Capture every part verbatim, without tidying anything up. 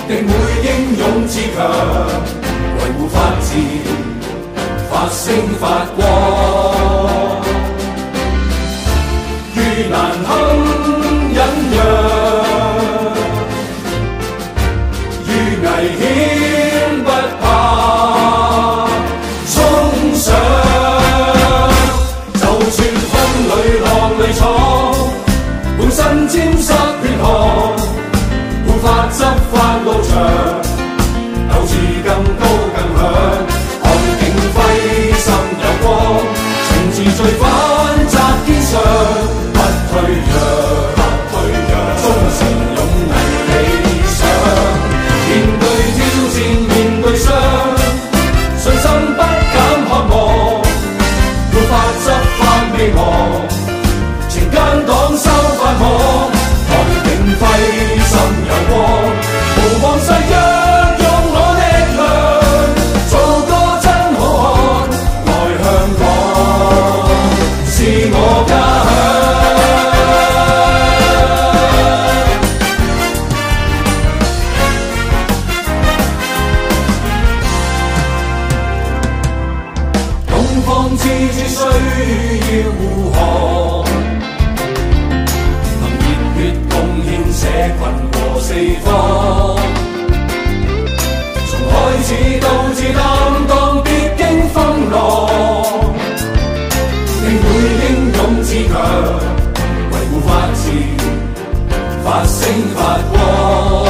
定會英勇自強，維護法治，發聲發光。遇難堪忍讓，遇危險不怕衝上。就算風裏浪裏闖，滿身沾濕血汗，沒法執法路長，鬥志更高更響。看警徽心有光，情自罪犯責肩上，不退讓，不退讓，忠誠勇毅理想。面對挑戰，面對傷，信心不減渴望，沒法執法未忘，情奸黨收法網。看警徽心有光，無望誓約用我力量，做個真好漢，愛香港是我家鄉。東方之珠需要護航，憑熱血貢獻社群和四方。從開始到至擔當，必經風浪，定會英勇自強，維護法治，發聲發光。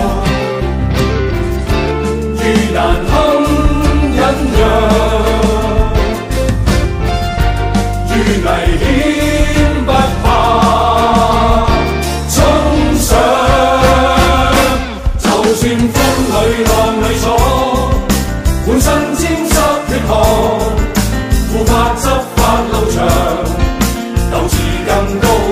遇難堪忍讓，遇危險不怕衝上。就算風裏浪裏闖，滿身沾濕血汗，無法執法路長，鬥志更高